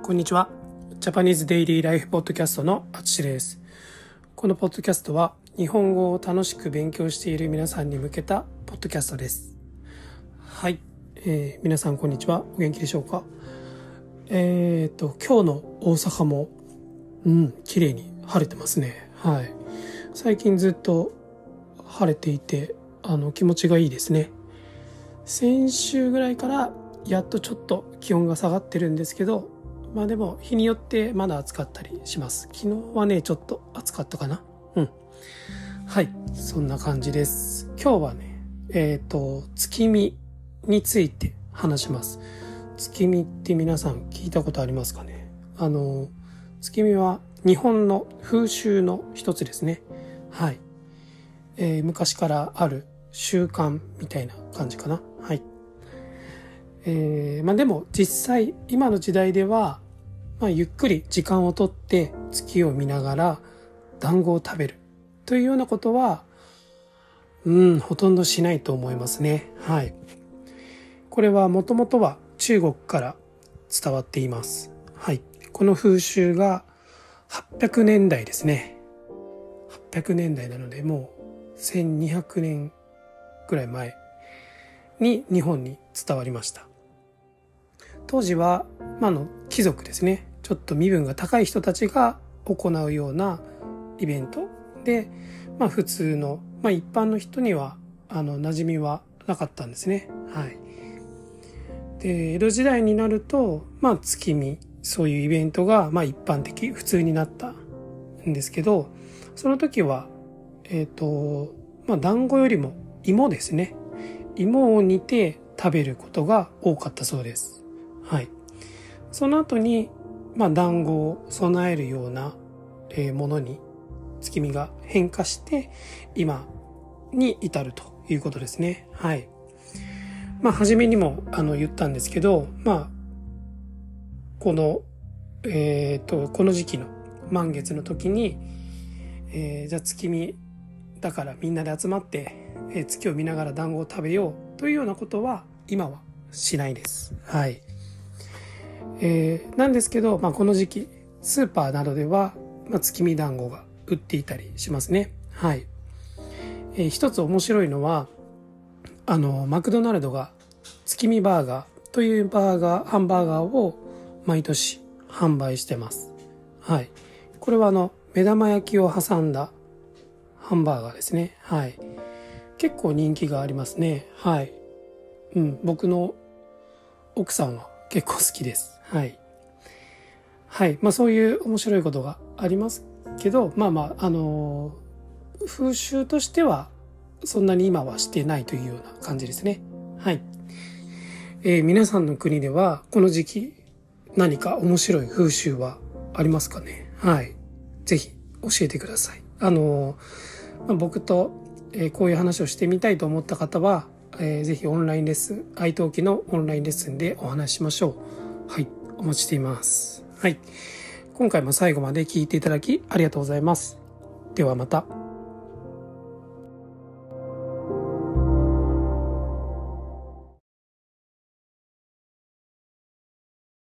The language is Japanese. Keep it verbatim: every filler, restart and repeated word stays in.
こんにちは。ジャパニーズデイリーライフポッドキャストのあつしです。このポッドキャストは日本語を楽しく勉強している皆さんに向けたポッドキャストです。はい、えー、皆さんこんにちは。お元気でしょうか。えーと今日の大阪もうん綺麗に晴れてますね。はい。最近ずっと晴れていてあの気持ちがいいですね。先週ぐらいからやっとちょっと気温が下がってるんですけど、まあでも日によってまだ暑かったりします。昨日はねちょっと暑かったかな。うんはい、そんな感じです。今日はねえっと月見について話します。月見って皆さん聞いたことありますかね。あの月見は日本の風習の一つですね。はい、えー、昔からある習慣みたいな感じかな。はい。えー、まあでも実際今の時代では、まあ、ゆっくり時間をとって月を見ながら団子を食べるというようなことはうんほとんどしないと思いますね。はい。これはもともとは中国から伝わっています。はい。この風習がはっぴゃくねんだいですね。はっぴゃくねんだいなのでもうせんにひゃくねんぐらい前に日本に伝わりました。当時は、まあ、の貴族ですね、ちょっと身分が高い人たちが行うようなイベントで、まあ、普通の、まあ、一般の人にはあの馴染みはなかったんですね。はい。で江戸時代になると、まあ、月見そういうイベントが、まあ、一般的普通になったんですけど、その時はえっとまあ団子よりも芋ですね、芋を煮て食べることが多かったそうです。はい。その後に、まあ、団子を備えるような、えー、ものに月見が変化して今に至るということですね。はい。まあ初めにもあの言ったんですけど、まあこのえっとこの時期の満月の時に、えー、じゃあ月見だからみんなで集まって、えー、月を見ながら団子を食べようというようなことは今はしないです。はい。えー、なんですけど、まあ、この時期スーパーなどでは、まあ、月見団子が売っていたりしますね。はい。えー、一つ面白いのはあのマクドナルドが月見バーガーというバーガーハンバーガーを毎年販売してます。はい。これはあの目玉焼きを挟んだハンバーガーですね。はい。結構人気がありますね。はい。うん、僕の奥さんは結構好きです。はい。はい。まあそういう面白いことがありますけど、まあまあ、あのー、風習としてはそんなに今はしてないというような感じですね。はい。えー、皆さんの国ではこの時期何か面白い風習はありますかね。はい。ぜひ教えてください。あのー、まあ、僕と、えー、こういう話をしてみたいと思った方は、えー、ぜひオンラインレッスン、iTalkiのオンラインレッスンでお話ししましょう。はい、お待ちしています。はい、今回も最後まで聞いていただきありがとうございます。ではまた。